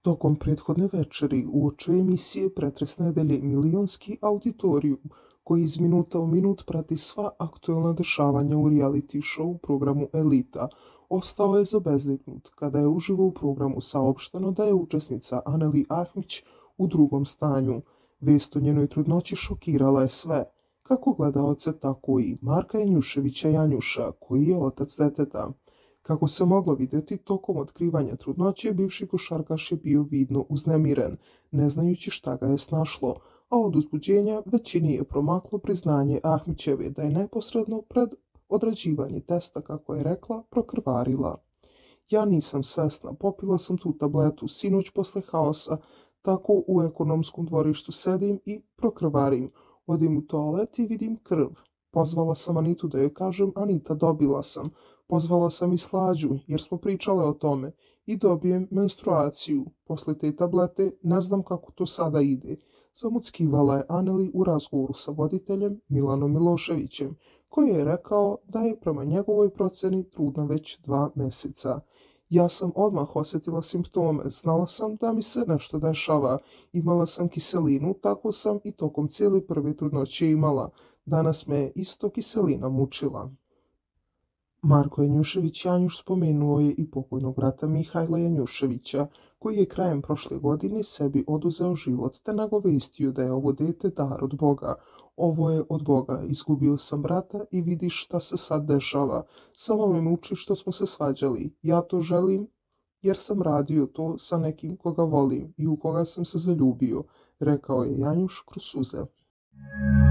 Tokom prethodne večeri uoči emisije Pretres nedelje milionski auditorijum koji iz minuta u minut prati sva aktuelna dešavanja u reality show programu Elita, ostao je zabezeknut kada je uživo u programu saopšteno da je učesnica Aneli Ahmić u drugom stanju. Vest o njenoj trudnoći šokirala je sve, kako gledaoce, tako i Marka Janjuševića Janjuša, koji je otac deteta. Kako se moglo vidjeti, tokom otkrivanja trudnoće bivši košarkaš je bio vidno uznemiren, ne znajući šta ga je snašlo, a od uzbuđenja većini je promaklo priznanje Ahmićeve da je neposredno pred odrađivanje testa, kako je rekla, prokrvarila. Ja nisam svesna, popila sam tu tabletu sinoć posle haosa, tako u ekonomskom dvorištu sedim i prokrvarim. Odim u toalet i vidim krv. Pozvala sam Anitu da joj kažem, Anita, dobila sam. Pozvala sam i Slađu, jer smo pričale o tome, i dobijem menstruaciju. Posle te tablete ne znam kako to sada ide. Zamuckivala je Aneli u razgovoru sa voditeljem Milanom Miloševićem, koji je rekao da je prema njegovoj proceni trudna već 2 meseca. Ja sam odmah osjetila simptome, znala sam da mi se nešto dešava, imala sam kiselinu, tako sam i tokom cijele prve trudnoće imala. Danas me je isto kiselina mučila. Marko Janjušević Janjuš spomenuo je i pokojnog brata Mihajla Janjuševića, koji je krajem prošle godine sebi oduzeo život te nagovestio da je ovo dete dar od Boga. Ovo je od Boga, izgubio sam brata i vidiš šta se sad dešava. Samo me muči što smo se svađali. Ja to želim jer sam radio to sa nekim koga volim i u koga sam se zaljubio, rekao je Janjuš kroz suze.